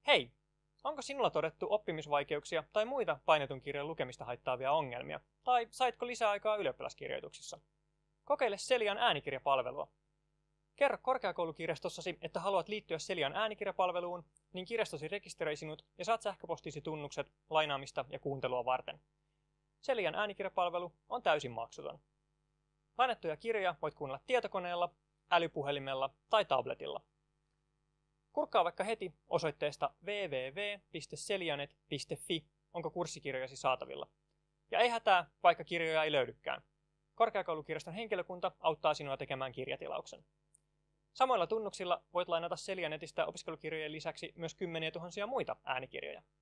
Hei! Onko sinulla todettu oppimisvaikeuksia tai muita painetun kirjan lukemista haittaavia ongelmia? Tai saitko lisäaikaa ylioppilaskirjoituksissa? Kokeile Celian äänikirjapalvelua. Kerro korkeakoulukirjastossasi, että haluat liittyä Celian äänikirjapalveluun, niin kirjastosi rekisteröi sinut ja saat sähköpostisi tunnukset lainaamista ja kuuntelua varten. Celian äänikirjapalvelu on täysin maksuton. Lainattuja kirjoja voit kuunnella tietokoneella, älypuhelimella tai tabletilla. Kurkkaa vaikka heti osoitteesta www.celianet.fi, onko kurssikirjojasi saatavilla. Ja ei hätää, vaikka kirjoja ei löydykään. Korkeakoulukirjaston henkilökunta auttaa sinua tekemään kirjatilauksen. Samoilla tunnuksilla voit lainata Celianetistä opiskelukirjojen lisäksi myös kymmeniä tuhansia muita äänikirjoja.